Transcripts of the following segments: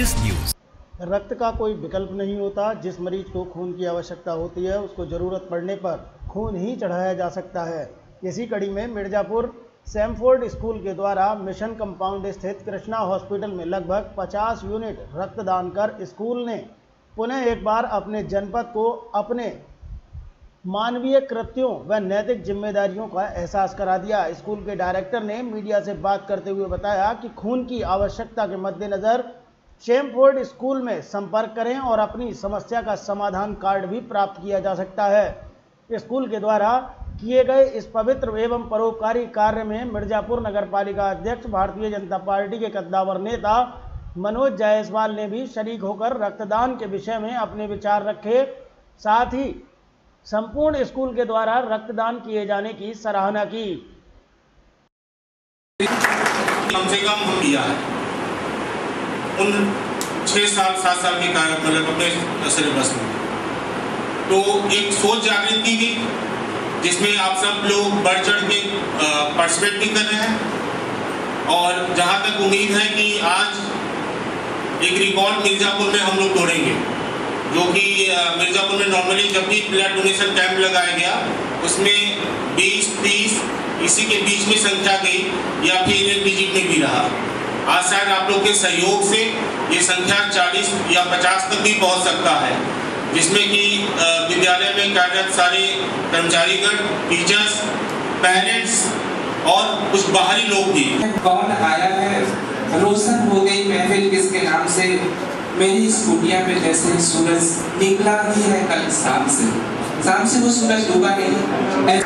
S news. रक्त का कोई विकल्प नहीं होता। जिस मरीज को खून की आवश्यकता होती है उसको ज़रूरत पड़ने पर खून ही चढ़ाया जा सकता है। इसी कड़ी में मिर्ज़ापुर सैमफोर्ड स्कूल के द्वारा मिशन कंपाउंड स्थित कृष्णा हॉस्पिटल में लगभग 50 यूनिट रक्तदान कर स्कूल ने पुनः एक बार अपने जनपद को अपने मानवीय कृत्यों व नैतिक जिम्मेदारियों का एहसास करा दिया। स्कूल के डायरेक्टर ने मीडिया से बात करते हुए बताया कि खून की आवश्यकता के मद्देनज़र सैमफोर्ड स्कूल में संपर्क करें और अपनी समस्या का समाधान कार्ड भी प्राप्त किया जा सकता है। स्कूल के द्वारा किए गए इस पवित्र एवं परोपकारी कार्य में मिर्ज़ापुर नगर पालिका अध्यक्ष भारतीय जनता पार्टी के कद्दावर नेता मनोज जायसवाल ने भी शरीक होकर रक्तदान के विषय में अपने विचार रखे। साथ ही संपूर्ण स्कूल के द्वारा रक्तदान किए जाने की सराहना की। कम से कम हम किया है उन 6 साल 7 साल के कार्य मतलब अपने सिलेबस में, तो एक सोच जागृत की गई जिसमें आप सब लोग बढ़ चढ़ के पार्टिसिपेट भी कर रहे हैं। और जहां तक उम्मीद है कि आज एक रिकॉर्ड मिर्ज़ापुर में हम लोग तोड़ेंगे, जो कि मिर्ज़ापुर में नॉर्मली जब भी ब्लड डोनेशन कैंप लगाया गया उसमें 20-30 इसी के बीच में संख्या गई या फिर एक डिजिट में भी रहा। आज शायद आप लोग के सहयोग से ये संख्या 40 या 50 तक भी पहुंच सकता है, जिसमें कि विद्यालय में कार्यरत सारे कर्मचारीगण, टीचर्स, पेरेंट्स और कुछ बाहरी लोग भी। कौन आया है, रोशन हो गई महफिल किसके नाम से, मेरी स्कूटिया में जैसे सूरज निकला ही है कल शाम से वो सूरज डूबा नहीं।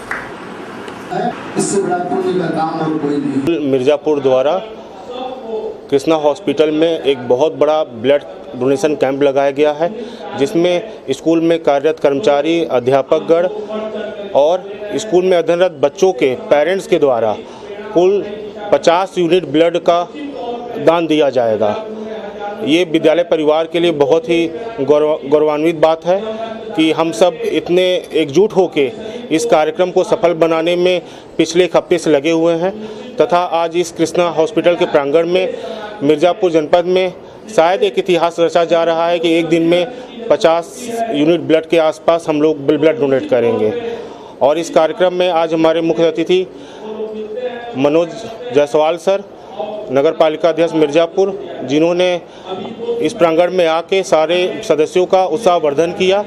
इससे बड़ा पुण्य का काम और कोई नहीं। मिर्ज़ापुर द्वारा कृष्णा हॉस्पिटल में एक बहुत बड़ा ब्लड डोनेशन कैंप लगाया गया है, जिसमें स्कूल में कार्यरत कर्मचारी, अध्यापकगण और स्कूल में अध्ययनरत बच्चों के पेरेंट्स के द्वारा कुल 50 यूनिट ब्लड का दान दिया जाएगा। ये विद्यालय परिवार के लिए बहुत ही गौरवान्वित बात है कि हम सब इतने एकजुट होके इस कार्यक्रम को सफल बनाने में पिछले एक हफ्ते से लगे हुए हैं तथा आज इस कृष्णा हॉस्पिटल के प्रांगण में मिर्ज़ापुर जनपद में शायद एक इतिहास रचा जा रहा है कि एक दिन में 50 यूनिट ब्लड के आसपास हम लोग ब्लड डोनेट करेंगे। और इस कार्यक्रम में आज हमारे मुख्य अतिथि मनोज जायसवाल सर, नगर पालिका अध्यक्ष मिर्ज़ापुर, जिन्होंने इस प्रांगण में आके सारे सदस्यों का उत्साहवर्धन किया।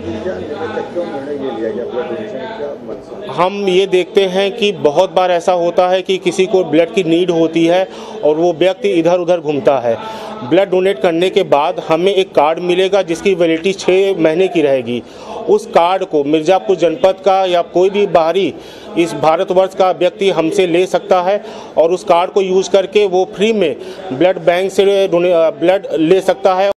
हम ये देखते हैं कि बहुत बार ऐसा होता है कि किसी को ब्लड की नीड होती है और वो व्यक्ति इधर उधर घूमता है। ब्लड डोनेट करने के बाद हमें एक कार्ड मिलेगा जिसकी वैलिडिटी 6 महीने की रहेगी। उस कार्ड को मिर्ज़ापुर जनपद का या कोई भी बाहरी इस भारतवर्ष का व्यक्ति हमसे ले सकता है और उस कार्ड को यूज़ करके वो फ्री में ब्लड बैंक से ब्लड ले सकता है।